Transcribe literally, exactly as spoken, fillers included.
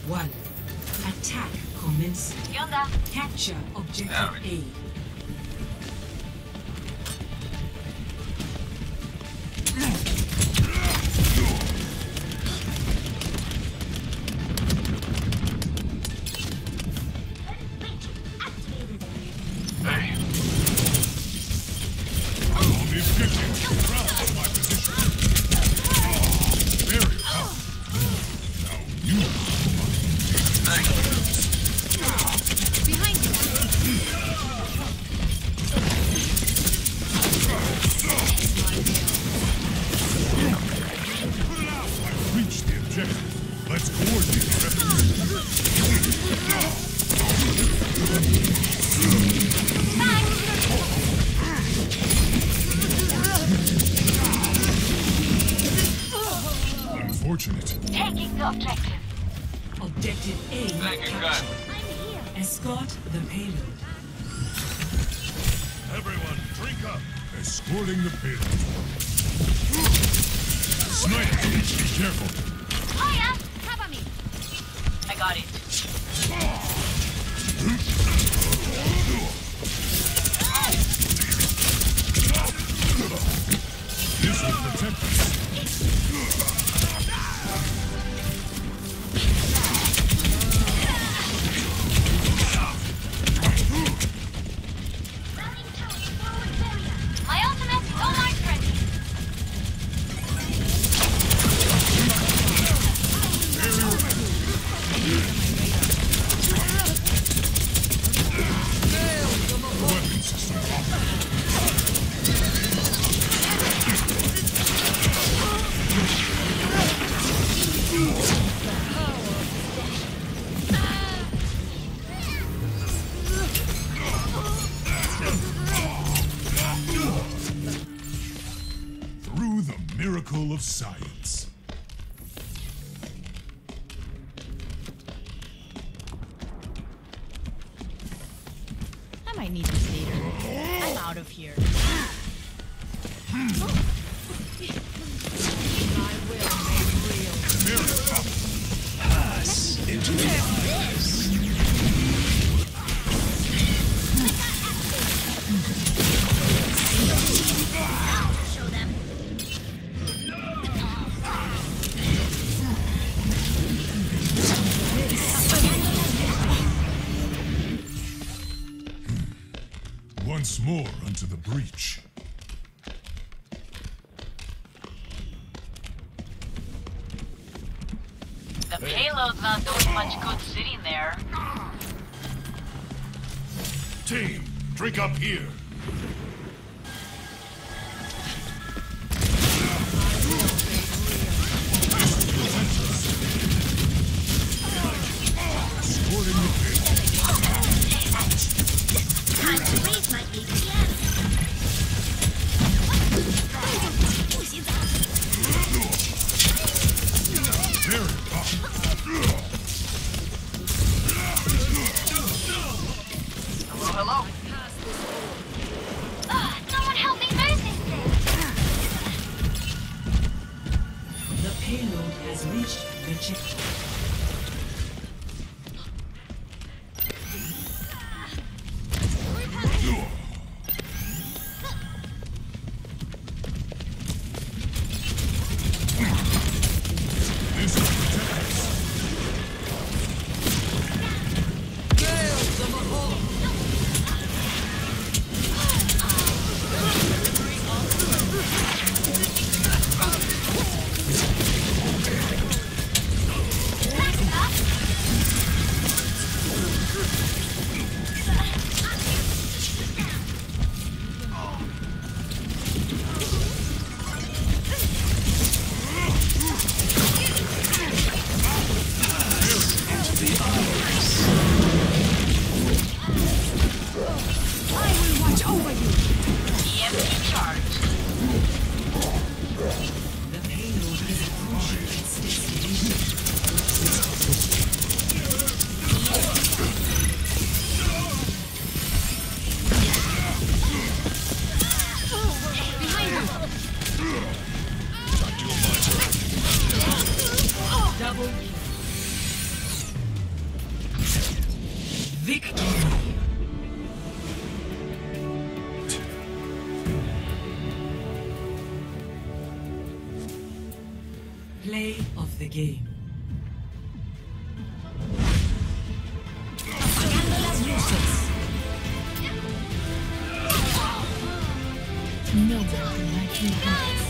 one. Attack commencing. ¿Qué onda? Capture objective Howdy. A. Hey. All the objectives around my position. Very well. Now you. Thank you. Behind you. Put it out. I've reached the objective. Let's coordinate our Unfortunate. Taking the objective. Objective A Thank you, captured. I'm here. Escort the payload. Everyone, drink up. Escorting the payload. Sniper, be careful. Oh yeah, cover me. I got it. This will protect us. My ultimate is almost ready. Weapon system operating. Through the miracle of science. I might need this later. I'm out of here. Pass into the Show them. Once more unto the breach. The payload's not doing much good sitting there. Team, drink up here. Escorting the payload. Time to raise my A P M. Very well. Hello, hello. Ah, someone help me move this thing. The payload has reached the checkpoint. Victory. Play of the game. No weapon I can hurt.